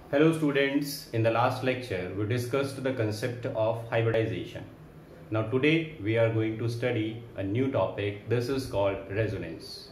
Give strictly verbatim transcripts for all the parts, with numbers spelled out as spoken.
Hello students, in the last lecture we discussed the concept of hybridization. Now today we are going to study a new topic. This is called resonance.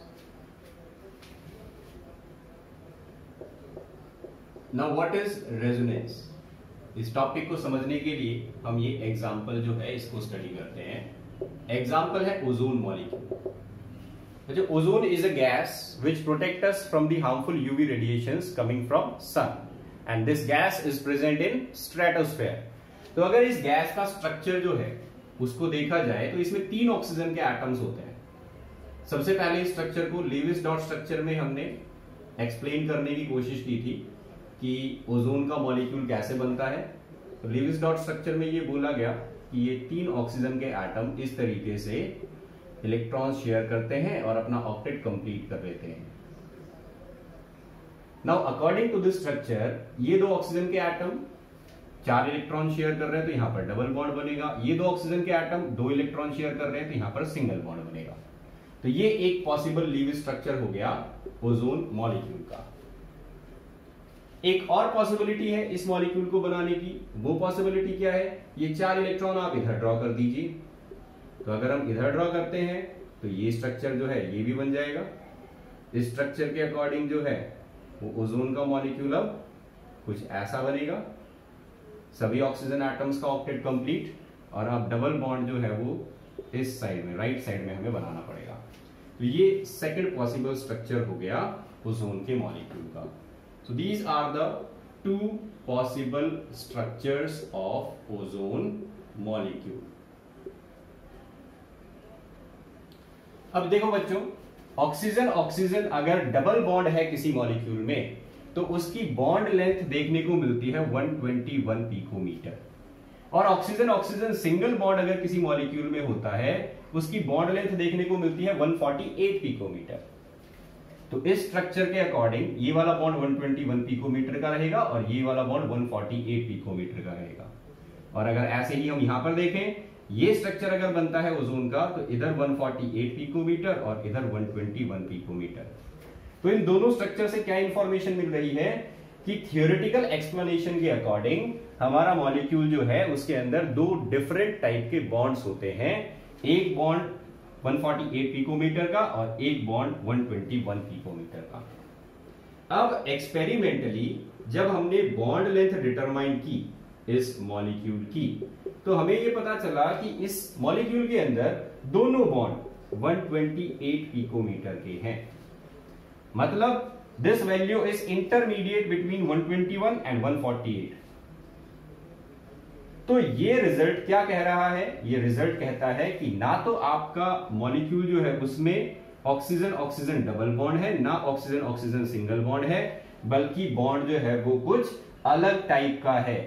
Now what is resonance? इस topic को समझने के लिए हम ये example जो है इसको स्टडी करते हैं. एग्जाम्पल है ओजोन मॉलिक्यूल. जो ozone is a gas which protect us from the harmful UV radiations coming from sun and this gas is present in stratosphere. तो अगर इस गैस का स्ट्रक्चर जो है उसको देखा जाए तो इसमें तीन ऑक्सीजन के एटम्स होते हैं. सबसे पहले इस स्ट्रक्चर को लीविस डॉट स्ट्रक्चर में हमने एक्सप्लेन करने की कोशिश की थी कि ओजोन का मॉलिक्यूल कैसे बनता है. तो लीविस डॉट स्ट्रक्चर में ये बोला गया कि ये तीन ऑक्सीजन के एटम इस तरीके से इलेक्ट्रॉन्स शेयर करते हैं और अपना ऑक्टेट कंप्लीट कर लेते हैं. Now according to this structure ये दो ऑक्सीजन के एटम चार इलेक्ट्रॉन शेयर कर रहे हैं तो यहां पर डबल बॉन्ड बनेगा. ये दो ऑक्सीजन के एटम दो इलेक्ट्रॉन शेयर कर रहे हैं तो यहां पर सिंगल बॉन्ड बनेगा. तो ये एक पॉसिबल लीविस स्ट्रक्चर हो गया ओजोन मॉलिक्यूल का. एक और पॉसिबिलिटी है इस मॉलिक्यूल को बनाने की. वो पॉसिबिलिटी क्या है? ये चार इलेक्ट्रॉन आप इधर ड्रॉ कर दीजिए. तो अगर हम इधर ड्रॉ करते हैं तो ये स्ट्रक्चर जो है ये भी बन जाएगा. इस स्ट्रक्चर के अकॉर्डिंग जो है वो ओजोन का मॉलिक्यूल अब कुछ ऐसा बनेगा. सभी ऑक्सीजन एटम्स का ऑक्टेट कंप्लीट और अब डबल बॉन्ड जो है वो इस साइड में राइट साइड में हमें बनाना पड़ेगा. तो ये सेकंड पॉसिबल स्ट्रक्चर हो गया ओजोन के मॉलिक्यूल का. So these are the two possible structures of ozone molecule. अब देखो बच्चों, ऑक्सीजन ऑक्सीजन अगर डबल बॉन्ड है किसी मॉलिक्यूल में तो उसकी बॉन्ड लेंथ देखने को मिलती है एक सौ इक्कीस पिकोमीटर. और ऑक्सीजन ऑक्सीजन सिंगल बॉन्ड अगर किसी मॉलिक्यूल में होता है उसकी बॉन्ड लेंथ देखने को मिलती है एक सौ अड़तालीस पिकोमीटर. तो इस स्ट्रक्चर के अकॉर्डिंग ये वाला बॉन्ड एक सौ इक्कीस पिकोमीटर का रहेगा और ये वाला बॉन्ड एक सौ अड़तालीस पिकोमीटर का रहेगा. और अगर ऐसे ही हम यहां पर देखें, ये स्ट्रक्चर अगर बनता है ओजोन का तो इधर एक सौ अड़तालीस पिकोमीटर और इधर एक सौ इक्कीस पिकोमीटर. तो इन दोनों स्ट्रक्चर से क्या इंफॉर्मेशन मिल रही है कि थियोरेटिकल एक्सप्लेनेशन के अकॉर्डिंग हमारा मॉलिक्यूल जो है उसके अंदर दो डिफरेंट टाइप के बॉन्ड्स होते हैं. एक बॉन्ड एक सौ अड़तालीस पिकोमीटर का और एक बॉन्ड एक सौ इक्कीस पिकोमीटर का. अब एक्सपेरिमेंटली जब हमने बॉन्ड लेंथ डिटरमाइन की इस मॉलिक्यूल की तो हमें यह पता चला कि इस मॉलिक्यूल के अंदर दोनों बॉन्ड एक सौ अट्ठाईस पिकोमीटर के हैं. मतलब this value is intermediate between एक सौ इक्कीस एंड एक सौ अड़तालीस. तो ये रिजल्ट क्या कह रहा है? ये रिजल्ट कहता है कि ना तो आपका मॉलिक्यूल जो है उसमें ऑक्सीजन ऑक्सीजन डबल बॉन्ड है, ना ऑक्सीजन ऑक्सीजन सिंगल बॉन्ड है, बल्कि बॉन्ड जो है वो कुछ अलग टाइप का है.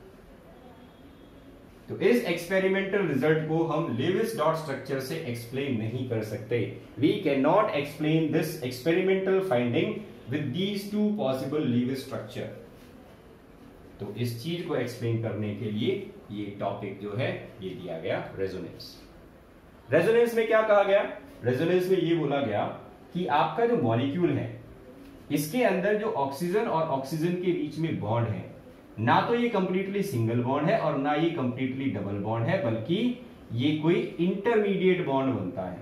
तो इस एक्सपेरिमेंटल रिजल्ट को हम लीविस डॉट स्ट्रक्चर से एक्सप्लेन नहीं कर सकते. We can not explain this experimental finding with these two possible Lewis structure. तो इस चीज को एक्सप्लेन करने के लिए ये टॉपिक जो है ये दिया गया रेजोनेंस. रेजोनेंस में क्या कहा गया? रेजोनेंस में ये बोला गया कि आपका जो मॉलिक्यूल है इसके अंदर जो ऑक्सीजन और ऑक्सीजन के बीच में बॉन्ड है ना तो ये कंप्लीटली सिंगल बॉन्ड है और ना ये कंप्लीटली डबल बॉन्ड है, बल्कि ये कोई इंटरमीडिएट बॉन्ड बनता है.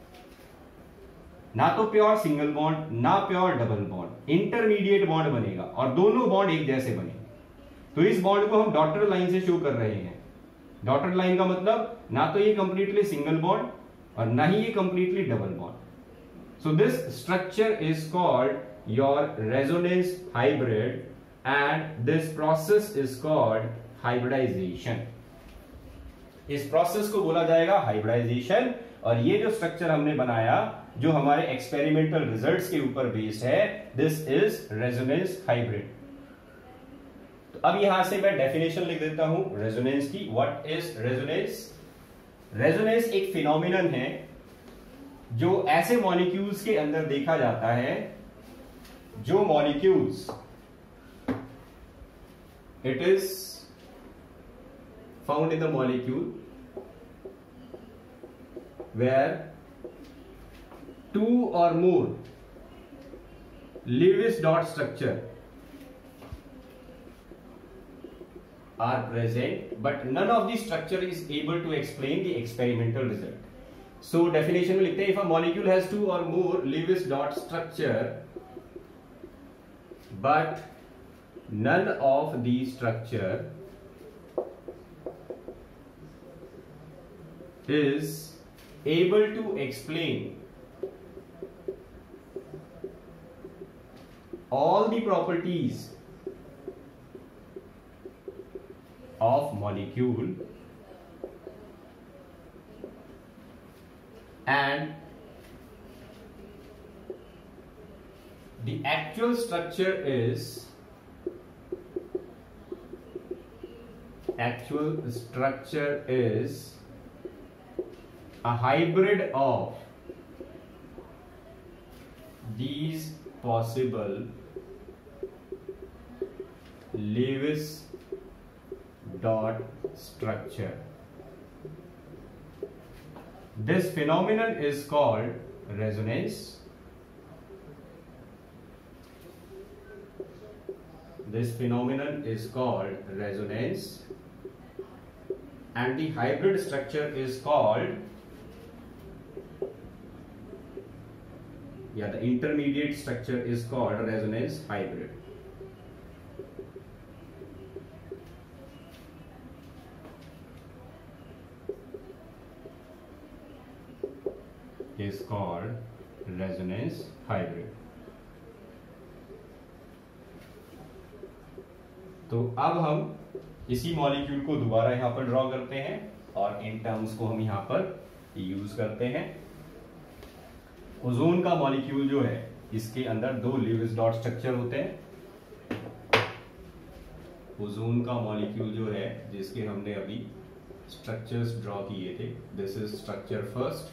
ना तो प्योर सिंगल बॉन्ड ना pure double bond, intermediate bond बनेगा और दोनों बॉन्ड एक जैसे बनेंगे. तो इस बॉन्ड को हम डॉटेड लाइन से शो कर रहे हैं. डॉटेड लाइन का मतलब ना तो ये कंप्लीटली सिंगल बॉन्ड और ना ही ये completely double bond. So this structure is called your resonance hybrid and this process is called hybridization. इस प्रोसेस को बोला जाएगा हाइब्रिडाइजेशन. और ये जो स्ट्रक्चर हमने बनाया जो हमारे एक्सपेरिमेंटल रिजल्ट्स के ऊपर बेस्ड है, दिस इज रेजोनेंस हाइब्रिड. तो अब यहां से मैं डेफिनेशन लिख देता हूं रेजोनेंस की. What is resonance? रेजोनेंस एक फिनोमिनन है जो ऐसे मॉलिक्यूल्स के अंदर देखा जाता है जो molecules it is found in the molecule where two or more Lewis dot structure are present, but none of the structure is able to explain the experimental result. So definition में लिखते हैं, if a molecule has two or more Lewis dot structure, but none of the structure is able to explain all the properties of molecule, and the actual structure is actual structure is a hybrid of these possible Lewis dot structure. This phenomenon is called resonance. This phenomenon is called resonance, and the hybrid structure is called, yeah, the intermediate structure is called resonance hybrid. Is called resonance hybrid. तो अब हम इसी molecule को दोबारा यहां पर draw करते हैं और इन टर्म्स को हम यहां पर यूज करते हैं। ओजोन का मॉलिक्यूल जो है, इसके अंदर दो लीविस डॉट स्ट्रक्चर होते हैं। ओजोन का मॉलिक्यूल जो है, जिसके हमने अभी स्ट्रक्चर्स ड्रॉ किए थे, दिस इज स्ट्रक्चर फर्स्ट।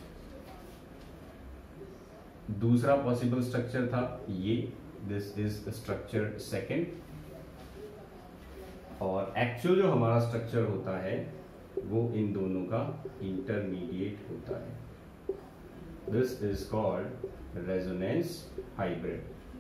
दूसरा पॉसिबल स्ट्रक्चर था ये, दिस इज स्ट्रक्चर सेकेंड, और एक्चुअल जो हमारा स्ट्रक्चर होता है वो इन दोनों का इंटरमीडिएट होता है। This is called resonance hybrid.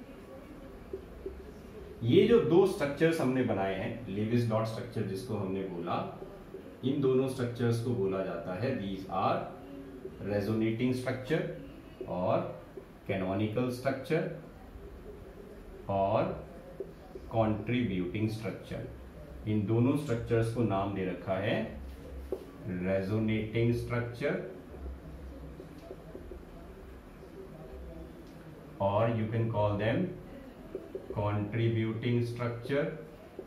ये जो दो स्ट्रक्चर्स हमने बनाए हैं, लीविस डॉट स्ट्रक्चर जिसको हमने बोला, इन दोनों स्ट्रक्चर्स को बोला जाता है, दीज आर रेजोनेटिंग स्ट्रक्चर और कैनोनिकल स्ट्रक्चर और कंट्रीब्यूटिंग स्ट्रक्चर। इन दोनों स्ट्रक्चर्स को नाम दे रखा है रेजोनेटिंग स्ट्रक्चर, और you can call them contributing structure,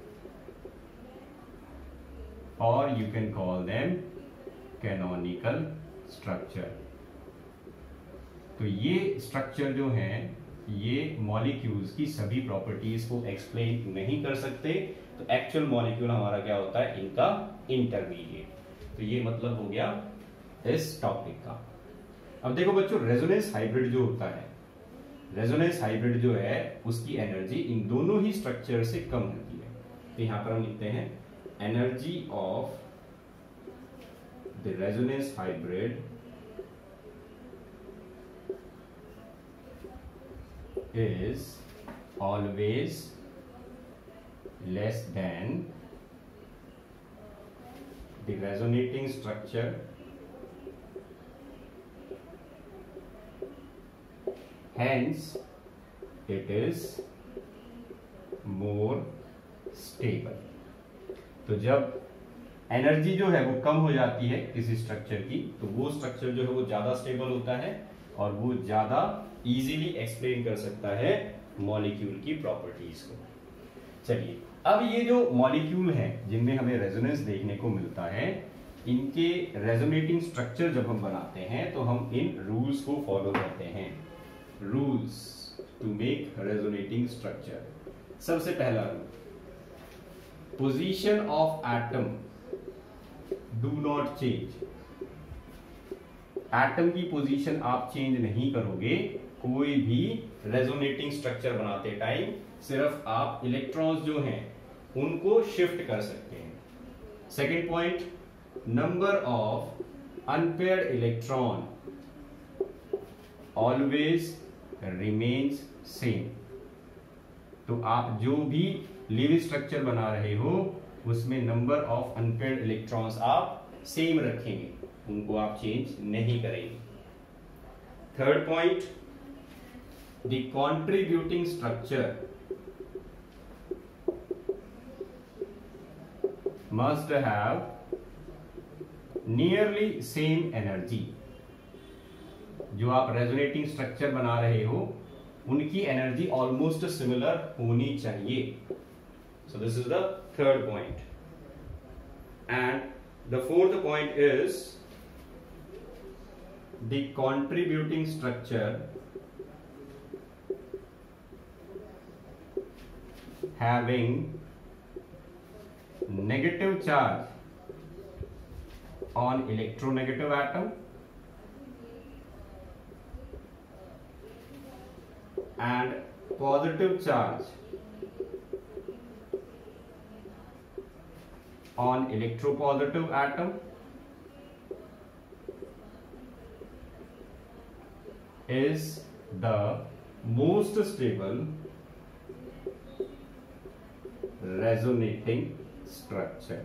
और you can call them canonical structure. तो ये स्ट्रक्चर जो हैं, ये मॉलिक्यूल्स की सभी प्रॉपर्टीज को एक्सप्लेन नहीं कर सकते, तो एक्चुअल मॉलिक्यूल हमारा क्या होता है, इनका इंटरमीडिएट। तो ये मतलब हो गया इस टॉपिक का। अब देखो बच्चों, रेजोनेंस हाइब्रिड जो होता है, रेजोनेंस हाइब्रिड जो है उसकी एनर्जी इन दोनों ही स्ट्रक्चर से कम होती है। तो यहां पर हम लिखते हैं energy of the resonance hybrid is always less than the resonating structure hence it is more stable। तो जब एनर्जी जो है वो कम हो जाती है किसी स्ट्रक्चर की, तो वो स्ट्रक्चर जो है वो ज्यादा स्टेबल होता है और वो ज्यादा इजीली एक्सप्लेन कर सकता है मॉलिक्यूल की प्रॉपर्टीज को। चलिए, अब ये जो मॉलिक्यूल हैं जिनमें हमें रेजोनेंस देखने को मिलता है, इनके रेजोनेटिंग स्ट्रक्चर जब हम बनाते हैं तो हम इन रूल्स को फॉलो करते हैं। Rules to make resonating structure. सबसे पहला rule, position of atom do not change. Atom की पोजीशन आप चेंज नहीं करोगे कोई भी रेजोनेटिंग स्ट्रक्चर बनाते टाइम, सिर्फ आप इलेक्ट्रॉन्स जो हैं उनको शिफ्ट कर सकते हैं। Second point, number of unpaired electron always remains same. तो आप जो भी लिविंग स्ट्रक्चर बना रहे हो उसमें नंबर ऑफ अनपेयर्ड इलेक्ट्रॉन्स आप सेम रखेंगे, उनको आप चेंज नहीं करेंगे। Third point, the contributing structure must have nearly same energy। जो आप रेजोनेटिंग स्ट्रक्चर बना रहे हो उनकी एनर्जी ऑलमोस्ट सिमिलर होनी चाहिए। So this is the third point. And the fourth point is the contributing structure having negative charge on electronegative atom and positive charge on electropositive atom is the most stable resonating structure.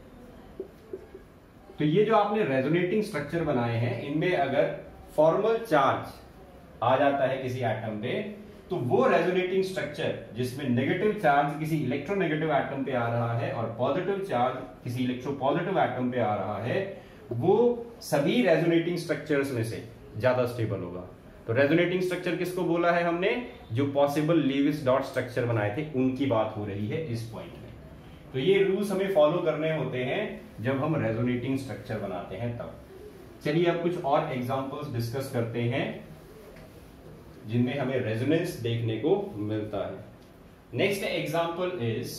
तो ये जो आपने resonating structure बनाए हैं इनमें अगर formal charge आ जाता है किसी एटम पे तो वो रेजोनेटिंग स्ट्रक्चर जिसमें नेगेटिव चार्ज किसी इलेक्ट्रोनेगेटिव एटम पे आ रहा है और पॉजिटिव चार्ज किसी इलेक्ट्रोपॉजिटिव एटम पे आ रहा है वो सभी रेजोनेटिंग स्ट्रक्चर्स में से ज्यादा स्टेबल होगा। तो रेजोनेटिंग स्ट्रक्चर किसको बोला है हमने? जो पॉसिबल लीविस डॉट स्ट्रक्चर बनाए थे उनकी बात हो रही है इस पॉइंट में। तो ये रूल्स हमें फॉलो करने होते हैं जब हम रेजोनेटिंग स्ट्रक्चर बनाते हैं तब। चलिए अब कुछ और एग्जांपल्स डिस्कस करते हैं जिनमें हमें रेजोनेंस देखने को मिलता है। Next example is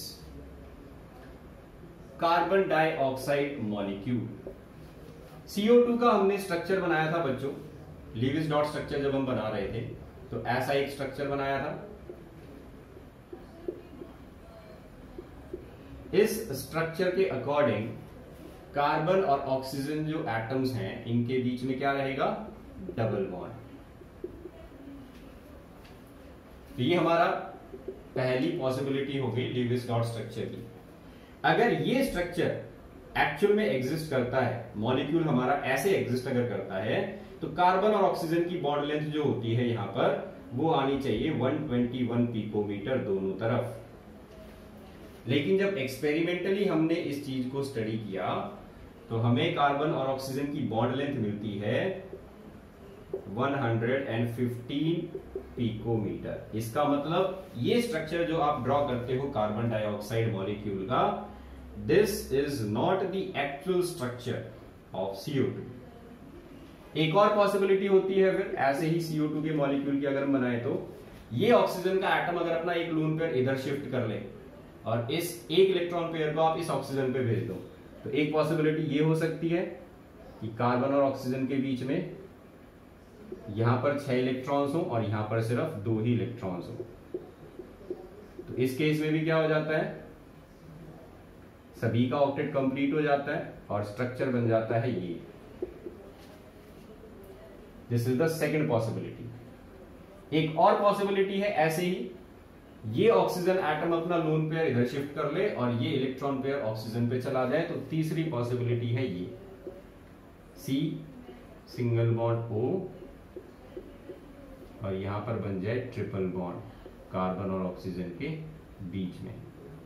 carbon dioxide molecule. C O two का हमने स्ट्रक्चर बनाया था बच्चों, लीविस डॉट स्ट्रक्चर जब हम बना रहे थे तो ऐसा एक स्ट्रक्चर बनाया था। इस स्ट्रक्चर के अकॉर्डिंग कार्बन और ऑक्सीजन जो एटम्स हैं इनके बीच में क्या रहेगा? Double bond. तो ये हमारा पहली पॉसिबिलिटी हो गई लीविस डॉट स्ट्रक्चर की। अगर ये स्ट्रक्चर एक्चुअल में एग्जिस्ट करता है, मॉलिक्यूल हमारा ऐसे एग्जिस्ट अगर करता है तो कार्बन और ऑक्सीजन की बॉन्ड लेंथ जो होती है यहां पर वो आनी चाहिए एक सौ इक्कीस पिकोमीटर दोनों तरफ। लेकिन जब एक्सपेरिमेंटली हमने इस चीज को स्टडी किया तो हमें कार्बन और ऑक्सीजन की बॉन्ड लेंथ मिलती है एक सौ पंद्रह पिकोमीटर। इसका मतलब ये स्ट्रक्चर जो आप ड्रॉ करते हो कार्बन डाइऑक्साइड मॉलिक्यूल का, this is not the actual structure of C O two. एक और पॉसिबिलिटी होती है फिर ऐसे ही सी ओ टू के मॉलिक्यूल की अगर हम बनाए तो ये ऑक्सीजन का एटम अगर अपना एक लोन पेयर इधर शिफ्ट कर ले और इस एक इलेक्ट्रॉन पेयर को आप इस ऑक्सीजन पे भेज दो तो एक पॉसिबिलिटी ये हो सकती है कि कार्बन और ऑक्सीजन के बीच में यहां पर छह इलेक्ट्रॉन्स हो और यहां पर सिर्फ दो ही इलेक्ट्रॉन्स हो। तो इस केस में भी क्या हो जाता है, सभी का ऑक्टेट कंप्लीट हो जाता है और स्ट्रक्चर बन जाता है ये। This is the second possibility. एक और पॉसिबिलिटी है ऐसे ही ये ऑक्सीजन एटम अपना लोन पेयर इधर शिफ्ट कर ले और ये इलेक्ट्रॉन पेयर ऑक्सीजन पे चला जाए। तो तीसरी पॉसिबिलिटी है ये सी सिंगल बॉन्ड ओ और यहां पर बन जाए ट्रिपल बॉन्ड कार्बन और ऑक्सीजन के बीच में।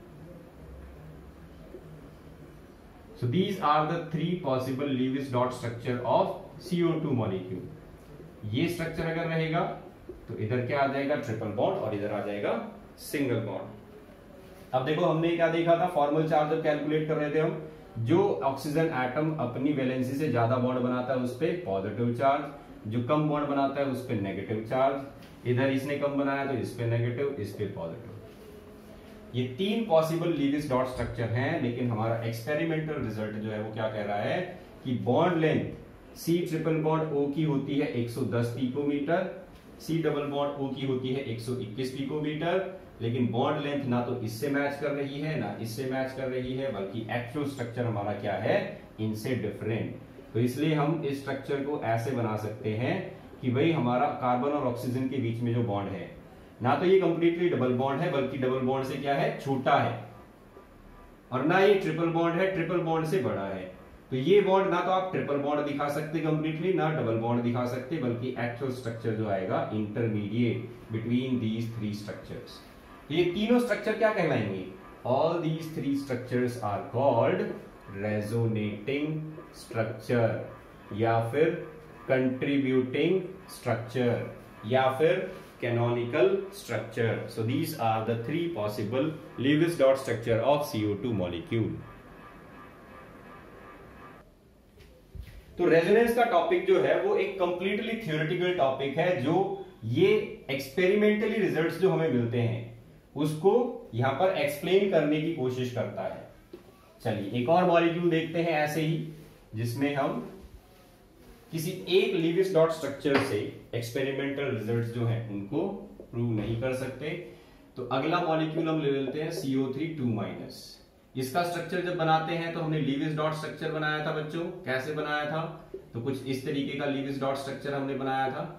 So these are the three possible Lewis dot structure of C O two molecule. ये स्ट्रक्चर अगर रहेगा तो इधर क्या आ जाएगा? ट्रिपल बॉन्ड और इधर आ जाएगा सिंगल बॉन्ड। अब देखो हमने क्या देखा था, फॉर्मल चार्ज जब कैलकुलेट कर रहे थे हम, जो ऑक्सीजन एटम अपनी वैलेंसी से ज्यादा बॉन्ड बनाता है उस पर पॉजिटिव चार्ज, जो कम बॉन्ड बनाता है उस पर नेगेटिव चार्ज। इधर इसने कम बनाया तो इस पे नेगेटिव, इस पे पॉजिटिव। ये तीन पॉसिबल लीविस डॉट स्ट्रक्चर हैं, लेकिन हमारा एक्सपेरिमेंटल रिजल्ट जो है वो क्या कह रहा है कि bond length C triple bond O की होती है एक सौ दस picometre, C double bond O की होती है एक सौ इक्कीस पिकोमीटर, लेकिन बॉन्ड लेंथ ना तो इससे मैच कर रही है ना इससे मैच कर रही है, बल्कि एक्चुअल स्ट्रक्चर हमारा क्या है, इनसे डिफरेंट। तो इसलिए हम इस स्ट्रक्चर को ऐसे बना सकते हैं कि भाई हमारा कार्बन और ऑक्सीजन के बीच में जो बॉन्ड है ना तो ये कंप्लीटली डबल बॉन्ड है, बल्कि डबल बॉन्ड से क्या है, छोटा है। और ना ये ट्रिपल बॉन्ड है, ट्रिपल बॉन्ड से बड़ा है। तो ये बॉन्ड ना तो आप ट्रिपल बॉन्ड दिखा सकते कंप्लीटली, ना डबल बॉन्ड दिखा सकते, बल्कि एक्चुअल स्ट्रक्चर जो आएगा intermediate between these three structures. तो ये तीनों स्ट्रक्चर क्या कहलाएंगे? All these three structures are called resonating structure, या फिर कंट्रीब्यूटिंग स्ट्रक्चर, या फिर canonical structure. So these are the three possible Lewis dot structure of C O two molecule. तो रेजोनेंस का टॉपिक जो है वो एक कंप्लीटली थ्योरेटिकल टॉपिक है, जो ये एक्सपेरिमेंटली रिजल्ट्स जो हमें मिलते हैं उसको यहां पर एक्सप्लेन करने की कोशिश करता है। चलिए एक और मॉलिक्यूल देखते हैं ऐसे ही, जिसमें हम किसी एक लीविस डॉट स्ट्रक्चर से एक्सपेरिमेंटल रिजल्ट्स जो हैं उनको प्रूव नहीं कर सकते। तो अगला मॉलिक्यूल हम ले लेते हैं C O three two minus. इसका स्ट्रक्चर जब बनाते हैं तो हमने लीविस डॉट स्ट्रक्चर बनाया था बच्चों। कैसे बनाया था? तो कुछ इस तरीके का लीविस डॉट स्ट्रक्चर हमने बनाया था।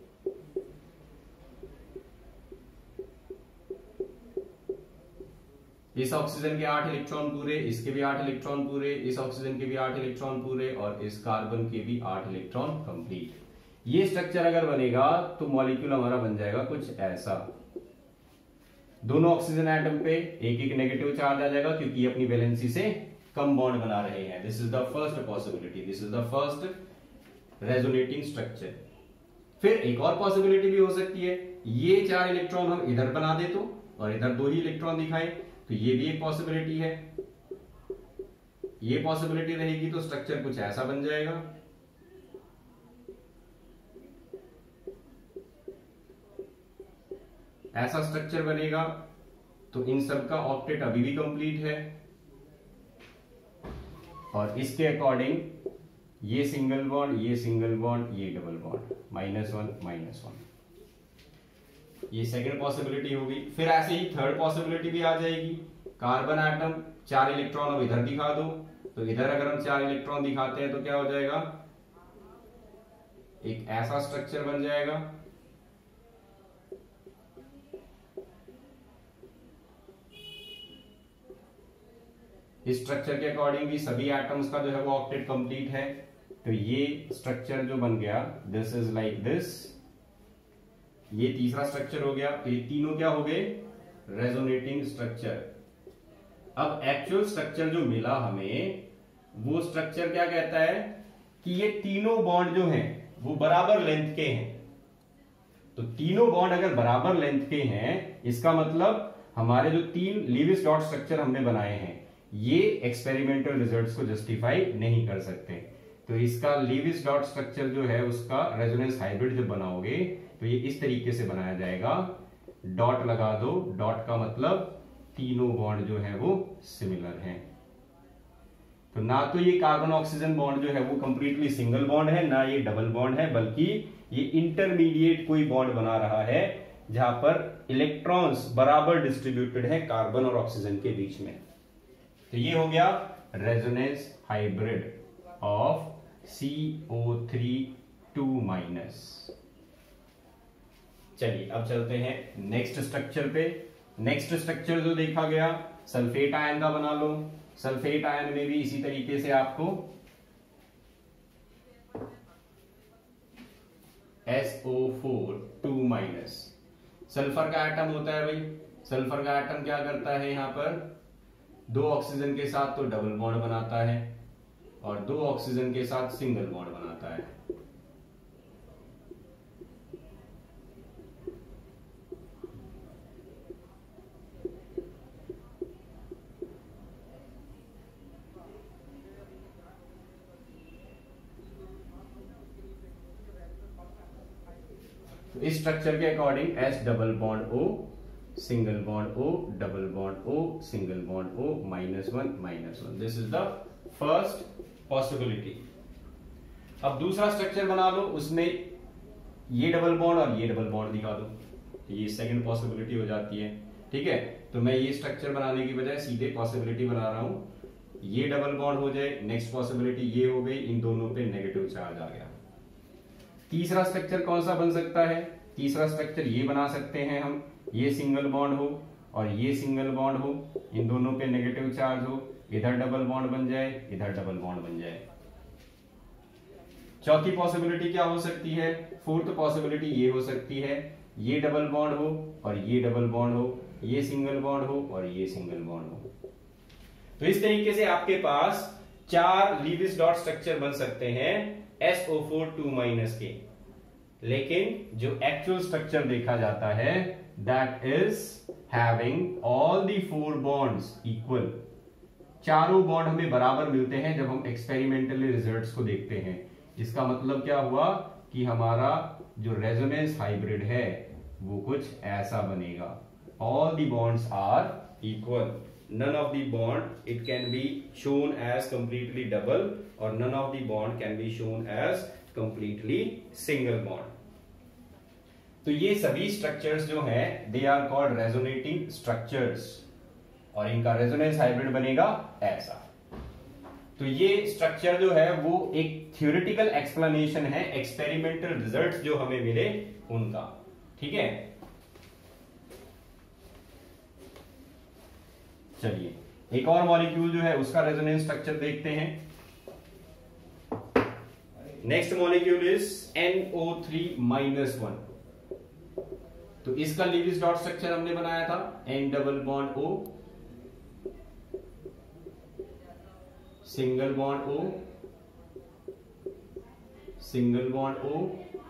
इस ऑक्सीजन के आठ इलेक्ट्रॉन पूरे, इसके भी आठ इलेक्ट्रॉन पूरे, इस ऑक्सीजन के भी आठ इलेक्ट्रॉन पूरे, और इस कार्बन के भी आठ इलेक्ट्रॉन कंप्लीट। ये स्ट्रक्चर अगर बनेगा तो मॉलिक्यूल हमारा बन जाएगा कुछ ऐसा। दोनों ऑक्सीजन एटम पे एक एक नेगेटिव चार्ज आ जाएगा, क्योंकि ये अपनी वैलेंसी से कम बॉन्ड बना रहे हैं। This is the first possibility, this is the first resonating structure. फिर एक और पॉसिबिलिटी भी हो सकती है, ये चार इलेक्ट्रॉन हम इधर बना दे तो, और इधर दो ही इलेक्ट्रॉन दिखाए, तो ये भी एक पॉसिबिलिटी है। ये पॉसिबिलिटी रहेगी तो स्ट्रक्चर कुछ ऐसा बन जाएगा। ऐसा स्ट्रक्चर बनेगा। तो इन सब का ऑक्टेट अभी भी कंप्लीट है, और इसके अकॉर्डिंग ये सिंगल बॉन्ड, ये सिंगल बॉन्ड, ये double bond, minus one minus one. ये सेकंड पॉसिबिलिटी होगी। फिर ऐसे ही थर्ड पॉसिबिलिटी भी आ जाएगी। कार्बन एटम चार इलेक्ट्रॉन अब इधर दिखा दो, तो इधर अगर हम चार इलेक्ट्रॉन दिखाते हैं तो क्या हो जाएगा? एक ऐसा स्ट्रक्चर बन जाएगा। इस स्ट्रक्चर के अकॉर्डिंग भी सभी एटम्स का जो है वो ऑक्टेट कंप्लीट है। तो ये स्ट्रक्चर जो बन गया, दिस इज लाइक दिस। ये तीसरा स्ट्रक्चर हो गया। तो ये तीनों क्या हो गए? Resonating structure. अब एक्चुअल स्ट्रक्चर जो मिला हमें, वो स्ट्रक्चर क्या कहता है कि ये तीनों बॉन्ड जो हैं वो बराबर लेंथ के हैं। तो तीनों बॉन्ड अगर बराबर लेंथ के हैं, इसका मतलब हमारे जो तीन लीविस डॉट स्ट्रक्चर हमने बनाए हैं, ये एक्सपेरिमेंटल रिजल्ट्स को जस्टिफाई नहीं कर सकते। तो इसका लीविस डॉट स्ट्रक्चर जो है उसका रेजोनेंस हाइब्रिड जब बनाओगे तो ये इस तरीके से बनाया जाएगा। डॉट लगा दो, डॉट का मतलब तीनों बॉन्ड जो है वो सिमिलर हैं। तो ना तो ये कार्बन ऑक्सीजन बॉन्ड जो है वो कंप्लीटली सिंगल बॉन्ड है, ना ये डबल बॉन्ड है, बल्कि ये इंटरमीडिएट कोई बॉन्ड बना रहा है जहां पर इलेक्ट्रॉन्स बराबर डिस्ट्रीब्यूटेड है कार्बन और ऑक्सीजन के बीच में। तो ये हो गया resonance hybrid of C O three two minus. चलिए अब चलते हैं नेक्स्ट स्ट्रक्चर पे। नेक्स्ट स्ट्रक्चर जो देखा गया सल्फेट आयन का बना लो। सल्फेट आयन में भी इसी तरीके से आपको S O four two minus. Sulphur का एटम होता है भाई। सल्फर का एटम क्या करता है? यहां पर दो ऑक्सीजन के साथ तो डबल बॉन्ड बनाता है, और दो ऑक्सीजन के साथ सिंगल बॉन्ड बनाता है। तो इस स्ट्रक्चर के according S double bond O, single bond O, double bond O, single bond O, minus one minus one. This is the first possibility. अब दूसरा स्ट्रक्चर बना लो, उसमें ये डबल बॉन्ड और ये डबल बॉन्ड दिखा दो। ये सेकंड पॉसिबिलिटी हो जाती है। ठीक है, तो मैं ये स्ट्रक्चर बनाने की बजाय सीधे पॉसिबिलिटी बना रहा हूं। ये डबल बॉन्ड हो जाए, नेक्स्ट पॉसिबिलिटी ये हो गई, इन दोनों पे नेगेटिव चार्ज आ गया। तीसरा स्ट्रक्चर कौन सा बन सकता है? तीसरा स्ट्रक्चर ये बना सकते हैं हम, ये सिंगल बॉन्ड हो और ये सिंगल बॉन्ड हो, इन दोनों पे नेगेटिव चार्ज हो, इधर डबल बॉन्ड बन जाए, इधर डबल बॉन्ड बन जाए। चौथी पॉसिबिलिटी क्या हो सकती है? फोर्थ पॉसिबिलिटी ये हो सकती है, ये डबल बॉन्ड हो और ये डबल बॉन्ड हो, ये सिंगल बॉन्ड हो और ये सिंगल बॉन्ड हो। तो इस तरीके से आपके पास चार लीविस डॉट स्ट्रक्चर बन सकते हैं S O four two minus के। लेकिन जो एक्चुअल स्ट्रक्चर देखा जाता है that is having all the four bonds equal. चारों बॉन्ड हमें बराबर मिलते हैं जब हम एक्सपेरिमेंटली रिजल्ट्स को देखते हैं। इसका मतलब क्या हुआ कि हमारा जो रेजोनेंस हाइब्रिड है वो कुछ ऐसा बनेगा, all the bonds are equal, none of the bond it can be shown as completely double or none of the bond can be shown as completely single bond। तो ये सभी स्ट्रक्चर्स जो हैं they are called resonating structures और इनका resonance hybrid बनेगा ऐसा। तो ये स्ट्रक्चर जो है वो एक थ्योरेटिकल एक्सप्लेनेशन है एक्सपेरिमेंटल रिजल्ट्स जो हमें मिले उनका, ठीक है। चलिए एक और मॉलिक्यूल जो है उसका रेजोनेंस स्ट्रक्चर देखते हैं। Next molecule is N O three minus one. तो इसका लीविस डॉट स्ट्रक्चर हमने बनाया था N double bond O, single bond O, single bond O.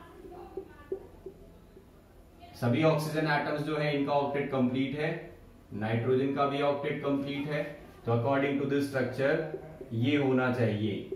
सभी ऑक्सीजन एटम्स जो है इनका ऑक्टेट कंप्लीट है, नाइट्रोजन का भी ऑक्टेट कंप्लीट है। तो अकॉर्डिंग टू दिस स्ट्रक्चर ये होना चाहिए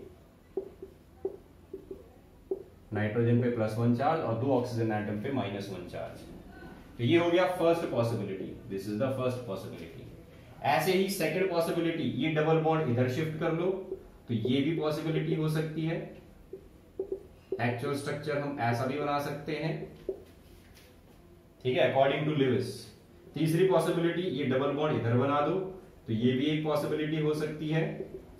नाइट्रोजन पे प्लस वन चार्ज और दो ऑक्सीजन एटम पे माइनस वन चार्ज। तो ये हो गया first possibility, this is the first possibility. ऐसे ही सेकंड पॉसिबिलिटी, ये डबल बॉन्ड इधर शिफ्ट कर लो तो ये भी पॉसिबिलिटी हो सकती है। एक्चुअल स्ट्रक्चर हम ऐसा भी बना सकते हैं, ठीक है, अकॉर्डिंग टू लिविस। तीसरी पॉसिबिलिटी, ये डबल बॉन्ड इधर बना दो तो ये भी एक पॉसिबिलिटी हो सकती है।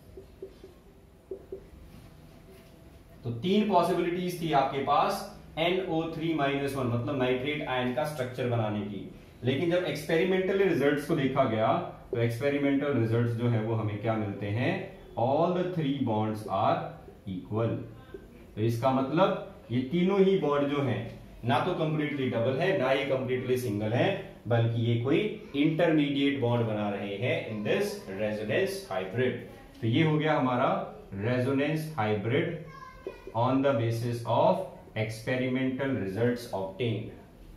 तो तीन पॉसिबिलिटीज थी आपके पास N O three minus one मतलब नाइट्रेट आयन का स्ट्रक्चर बनाने की। लेकिन जब एक्सपेरिमेंटल रिजल्ट्स को देखा गया तो एक्सपेरिमेंटल रिजल्ट्स जो है वो हमें क्या मिलते हैं, all the three bonds are equal. तो इसका मतलब ये तीनों ही बॉन्ड जो हैं ना तो कंप्लीटली डबल है ना ये कंप्लीटली सिंगल है, बल्कि ये कोई इंटरमीडिएट बॉन्ड बना रहे हैं इन दिस रेजोनेंस हाइब्रिड। तो ये हो गया हमारा resonance hybrid on the basis of experimental results obtained.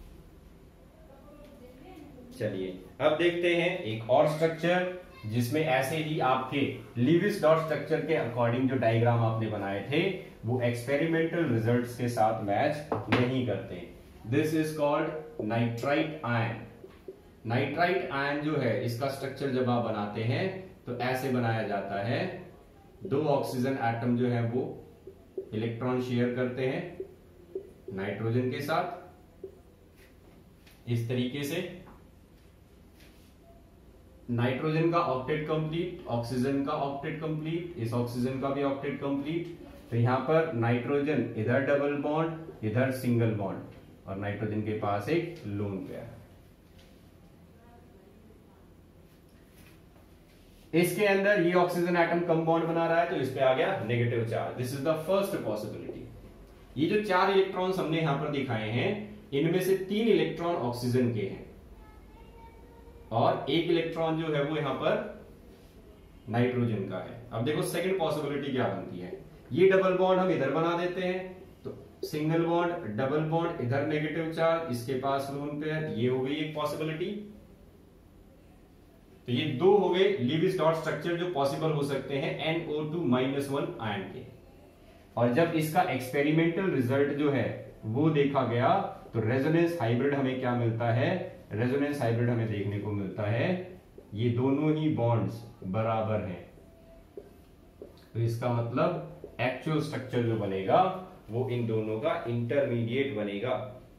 चलिए अब देखते हैं एक और स्ट्रक्चर जिसमें ऐसे ही आपके लीविस डॉट स्ट्रक्चर के अकॉर्डिंग जो डायग्राम आपने बनाए थे वो एक्सपेरिमेंटल रिजल्ट्स के साथ मैच नहीं करते। This is called nitrite ion. Nitrite ion जो है इसका स्ट्रक्चर जब आप बनाते हैं तो ऐसे बनाया जाता है, दो ऑक्सीजन एटम जो है वो इलेक्ट्रॉन शेयर करते हैं नाइट्रोजन के साथ इस तरीके से। नाइट्रोजन का ऑक्टेट कंप्लीट, ऑक्सीजन का ऑक्टेट कंप्लीट, इस ऑक्सीजन का भी ऑक्टेट कंप्लीट। तो यहां पर नाइट्रोजन इधर डबल बॉन्ड इधर सिंगल बॉन्ड और नाइट्रोजन के पास एक लोन पेयर। इसके अंदर ये ऑक्सीजन एटम कम बॉन्ड बना रहा है तो इस पे आ गया negative charge. This is the first possibility. ये जो चार इलेक्ट्रॉन्स हमने यहां पर दिखाए हैं इनमें से तीन इलेक्ट्रॉन ऑक्सीजन के हैं और एक इलेक्ट्रॉन जो है वो यहां पर नाइट्रोजन का है। अब देखो सेकंड पॉसिबिलिटी क्या बनती है, ये डबल बॉन्ड हम इधर बना देते हैं तो सिंगल बॉन्ड डबल बॉन्ड इधर नेगेटिव चार्ज, इसके पास लोन पेयर, ये हो गई एक पॉसिबिलिटी। तो ये दो हो गए लीविस डॉट स्ट्रक्चर जो पॉसिबल हो सकते हैं N O two minus one ion के। और जब इसका एक्सपेरिमेंटल रिजल्ट जो है वो देखा गया तो रेजोनेंस हाइब्रिड हमें क्या मिलता है, रेजोनेंस हाइब्रिड हमें देखने को मिलता है ये दोनों ही बॉन्ड्स बराबर हैं। तो इसका मतलब एक्चुअल स्ट्रक्चर जो बनेगा वो इन दोनों का इंटरमीडिएट बनेगा।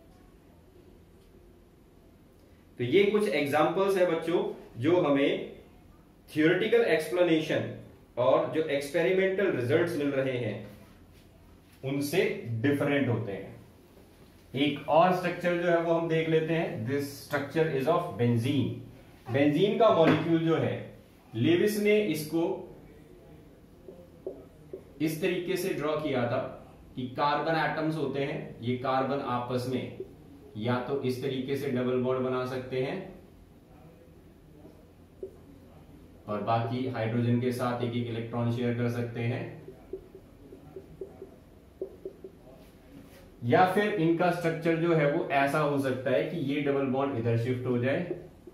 तो ये कुछ एग्जांपल्स है बच्चों जो हमें थियोरेटिकल एक्सप्लेनेशन और जो एक्सपेरिमेंटल रिजल्ट्स मिल रहे हैं उनसे डिफरेंट होते हैं। एक और स्ट्रक्चर जो है वो हम देख लेते हैं। This structure is of benzene. Benzene का मॉलिक्यूल जो है, लेविस ने इसको इस तरीके से ड्रॉ किया था कि कार्बन एटम्स होते हैं, ये कार्बन आपस में या तो इस तरीके से डबल बॉन्ड बना सकते हैं और बाकी हाइड्रोजन के साथ एक एक इलेक्ट्रॉन शेयर कर सकते हैं, या फिर इनका स्ट्रक्चर जो है वो ऐसा हो सकता है कि ये डबल बॉन्ड इधर शिफ्ट हो जाए।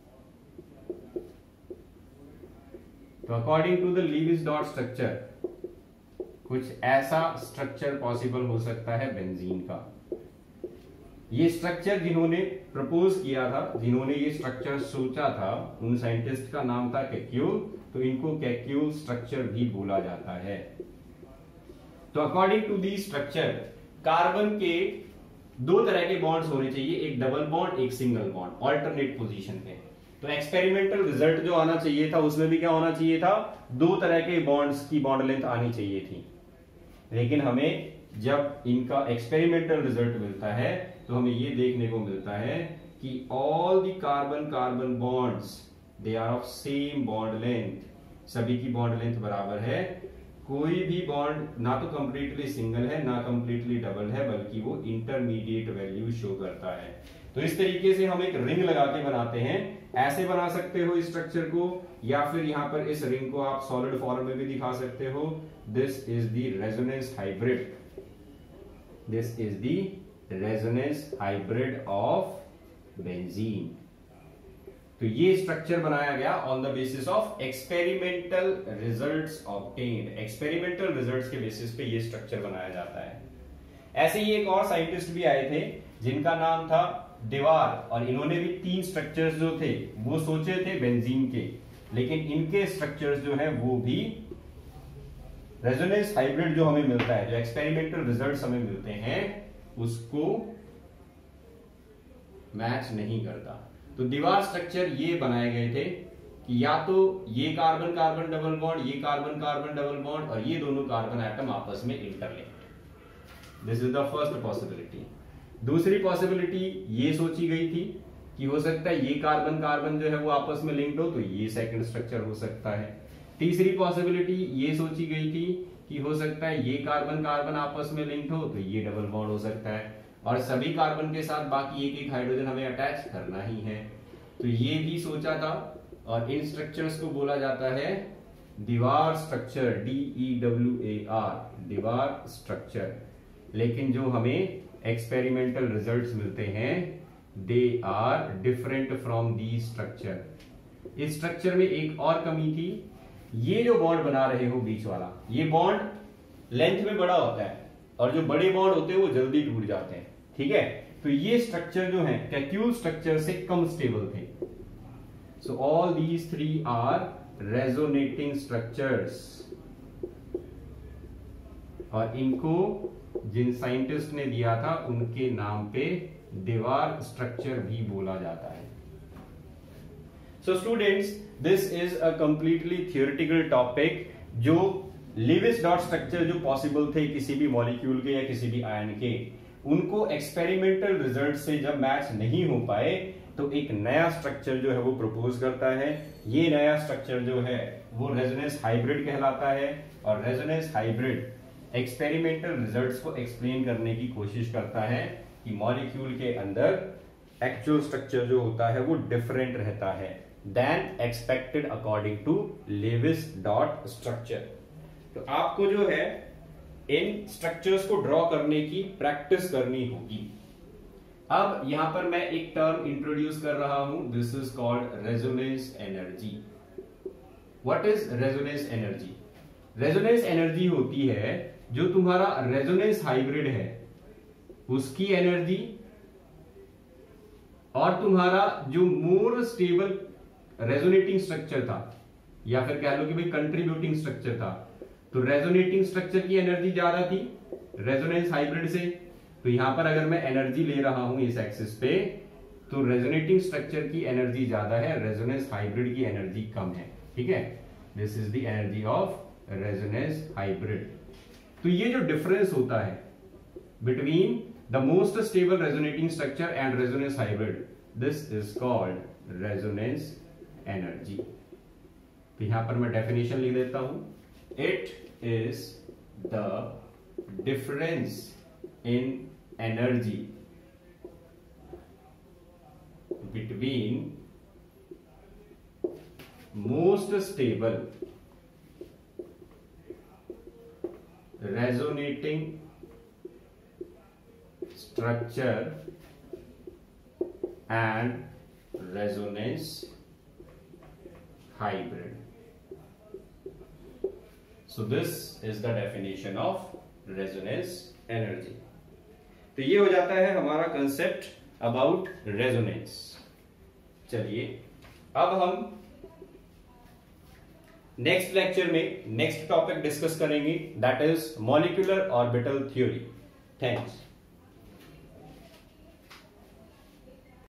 तो according to the Lewis dot structure कुछ ऐसा स्ट्रक्चर पॉसिबल हो सकता है बेंजीन का। ये स्ट्रक्चर जिन्होंने प्रपोज किया था, जिन्होंने ये स्ट्रक्चर सोचा था, उन साइंटिस्ट का नाम था केक्यूल। तो इनको केक्यूल स्ट्रक्चर भी बोला जाता है। तो according to the structure, carbon के दो तरह के बॉन्ड्स होने चाहिए, एक डबल बॉन्ड, एक सिंगल बॉन्ड, ऑल्टरनेट पोजीशन पे। तो एक्सपेरिमेंटल रिजल्ट जो आना चाहिए था उसमें भी क्या होना चाहिए था, दो तरह के बॉन्ड्स की बॉन्ड लेंथ आनी चाहिए थी। लेकिन हमें जब इनका एक्सपेरिमेंटल रिजल्ट मिलता है तो हमें यह देखने को मिलता है कि all the carbon carbon bonds they are of same bond length, सभी की बॉन्ड लेंथ बराबर है। कोई भी बॉन्ड ना तो कंप्लीटली सिंगल है ना कंप्लीटली डबल है, बल्कि वो इंटरमीडिएट वैल्यू शो करता है। तो इस तरीके से हम एक रिंग लगा के बनाते हैं, ऐसे बना सकते हो इस स्ट्रक्चर को, या फिर यहां पर इस रिंग को आप सॉलिड फॉर्म में भी दिखा सकते हो। This is the resonance hybrid, this is the resonance hybrid of benzene. तो ये स्ट्रक्चर बनाया गया on the basis of experimental results obtained. Experimental results के बेसिस पे ये स्ट्रक्चर बनाया जाता है। ऐसे ही एक और साइंटिस्ट भी आए थे जिनका नाम था दीवार, और इन्होंने भी तीन स्ट्रक्चर्स जो थे वो सोचे थे बेंजीन के, लेकिन इनके स्ट्रक्चर्स जो है वो भी रेजोनेंस हाइब्रिड जो हमें मिलता है, जो एक्सपेरिमेंटल रिजल्ट्स हमें मिलते हैं, उसको मैच नहीं करता। तो दीवार स्ट्रक्चर ये बनाए गए थे कि या तो ये कार्बन कार्बन डबल बॉन्ड, ये कार्बन कार्बन डबल बॉन्ड, और ये दोनों कार्बन एटम आपस में interlinked. This is the first possibility. दूसरी पॉसिबिलिटी ये सोची गई थी कि हो सकता है ये कार्बन कार्बन जो है वो आपस में लिंक्ड हो, तो ये सेकंड स्ट्रक्चर हो सकता है। तीसरी पॉसिबिलिटी ये सोची गई थी कि हो सकता है ये कार्बन कार्बन आपस में लिंक्ड हो, तो ये डबल बॉन्ड हो सकता है, और सभी कार्बन के साथ बाकी एक एक हाइड्रोजन हमें अटैच करना ही है। तो ये भी सोचा था, और इन स्ट्रक्चर्स को बोला जाता है Dewar structure, D E W A R, Dewar structure. लेकिन जो हमें एक्सपेरिमेंटल रिजल्ट्स मिलते हैं they are different from the structure. इस स्ट्रक्चर में एक और कमी थी, ये जो बॉन्ड बना रहे हो बीच वाला, ये बॉन्ड लेंथ में बड़ा होता है, और जो बड़े बॉन्ड होते हैं वो जल्दी टूट जाते हैं, ठीक है। तो ये स्ट्रक्चर जो है केक्यूल स्ट्रक्चर से कम स्टेबल थे। So all these three are resonating structures, और इनको जिन साइंटिस्ट ने दिया था उनके नाम पे दीवार स्ट्रक्चर भी बोला जाता है। So students, this is a completely theoretical topic, जो लीविस डॉट स्ट्रक्चर जो पॉसिबल थे किसी भी मॉलिक्यूल के या किसी भी आयन के, उनको एक्सपेरिमेंटल रिजल्ट से जब मैच नहीं हो पाए तो एक नया स्ट्रक्चर जो है वो प्रपोज करता है। ये नया स्ट्रक्चर जो है वो रेजोनेंस हाइब्रिड कहलाता है, और रेजोनेंस हाइब्रिड एक्सपेरिमेंटल रिजल्ट्स को एक्सप्लेन करने की कोशिश करता है कि मॉलिक्यूल के अंदर एक्चुअल स्ट्रक्चर जो होता है वो डिफरेंट रहता है than expected according to Lewis dot structure. तो आपको जो है इन स्ट्रक्चर्स को ड्रॉ करने की प्रैक्टिस करनी होगी। अब यहां पर मैं एक टर्म इंट्रोड्यूस कर रहा हूं, this is called resonance energy. What is resonance energy? Resonance energy होती है जो तुम्हारा रेजोनेंस हाइब्रिड है उसकी एनर्जी, और तुम्हारा जो मोर स्टेबल रेजोनेटिंग स्ट्रक्चर था, या फिर कह लो कि भाई कंट्रीब्यूटिंग स्ट्रक्चर था, तो रेजोनेटिंग स्ट्रक्चर की एनर्जी ज्यादा थी रेजोनेंस हाइब्रिड से। तो यहां पर अगर मैं एनर्जी ले रहा हूं इस एक्सिस पे, तो रेजोनेटिंग स्ट्रक्चर की एनर्जी ज्यादा है, रेजोनेंस हाइब्रिड की एनर्जी कम है, ठीक है। This is the energy of resonance hybrid. तो ये जो डिफरेंस होता है between the most stable resonating structure and resonance hybrid, this is called resonance energy. तो यहां पर मैं डेफिनेशन लिख देता हूं, it is the difference in energy between most stable resonating structure and resonance hybrid. So this is the definition of resonance energy. तो ये हो जाता है हमारा कंसेप्ट अबाउट रेजोनेंस। चलिए अब हम नेक्स्ट लेक्चर में नेक्स्ट टॉपिक डिस्कस करेंगे, that is molecular orbital theory. Thanks.